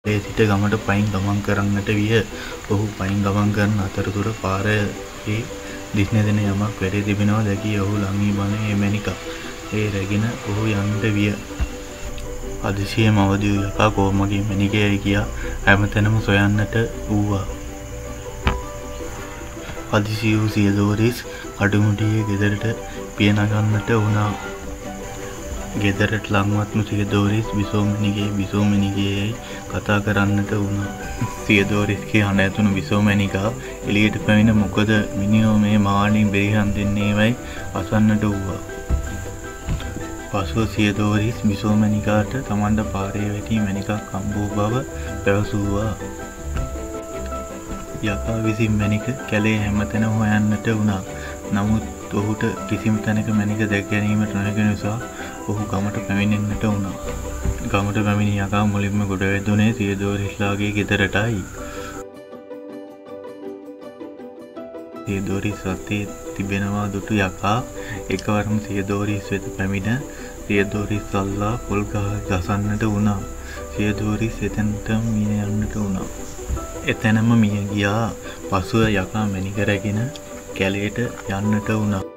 ඒ සිට ගමට පයින් ගමන් කරන්නට විය. ඔහු පයින් ගමන් කරන අතරතුර පාරේ දිස්න දෙන යමක් වැඩි තිබෙනවා දැකී ඔහු ළඟ වී බණ එමැනිකා ඒ රැගෙන ඔහු යන්නට විය. හදිසියෙම අවදි වූ යකා කොමගේ මැණිකයයි කියා හැමතැනම සොයන්නට වූවා. හදිසි වූ සියදෝරිස් අඩුමුඩියේ ගෙදරට පිය නගන්නට වුණා. ගෙදරට ලංවත්ම සියදෝරිස් බිසෝමැණිකයයි කතා කරන්නට වුණා. සියදෝරිස්ගේ හඬ ඇතුණු බිසෝමැණිකා එළියට පැමිණ මොකද මිනිහෝ මේ මාළින් බෙරිහන් දෙන්නේවයි අසන්නට වූවා. පසුව සියදෝරිස් බිසෝමැණිකාට තමන්ට පාරේ වැටි මැණිකක් හම්බ වූ බව පැවසුවා. යකා විසින් මැණික කැලේ හැමතැන හොයන්නට වුණා. නමුත් ඔහුට කිසිම තැනක මැණික දැක ගැනීමට නොහැකි නිසා ඔහු ගමට පැමිණෙන්නට වුණා. ගමට පැමිණි යකා මුලින්ම ගොඩ වැදුනේ සියදෝරිස්ලාගේ ගෙදරටයි. සියදෝරිස් අතේ තිබෙනවා දුටු යකා එකවරම සියදෝරිස් වෙත පැමිණ සියදෝරිස් අල්ලා පොල් ගසන්නට වුණා. සියදෝරිස් එතැනටම මිය යන්නට වුණා. එතැනම මිය ගියා. පසුව යකා මැණික රැගෙන කැලේට යන්නට වුණා.